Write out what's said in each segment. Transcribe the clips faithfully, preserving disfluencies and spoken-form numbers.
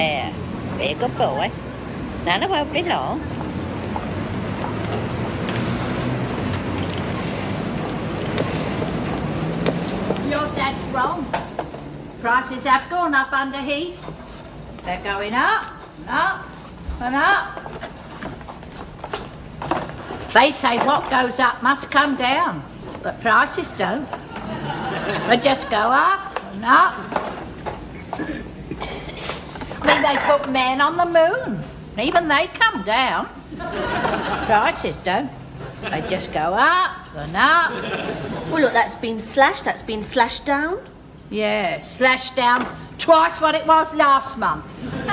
There. Be a good boy. Nana won't be long. Your dad's wrong. Prices have gone up under Heath. They're going up, up, and up. They say what goes up must come down, but prices don't. They just go up and up. I mean, they put men on the moon. Even they come down. Prices don't. They just go up and up. Well, look, that's been slashed. That's been slashed down. Yeah, slashed down twice what it was last month.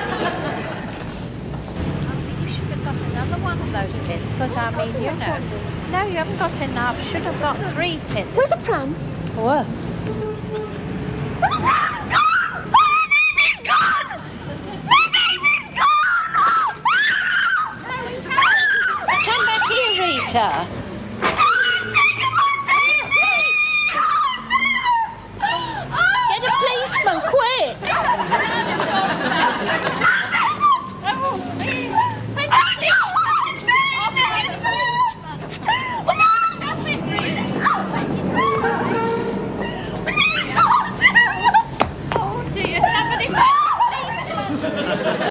You should have got another one of those tins, because I mean, you know. No, you haven't got enough. Should have got three tins. Where's the pram? What? The pram is gone! Oh, the baby's gone! The baby's gone! Come back here, Rita.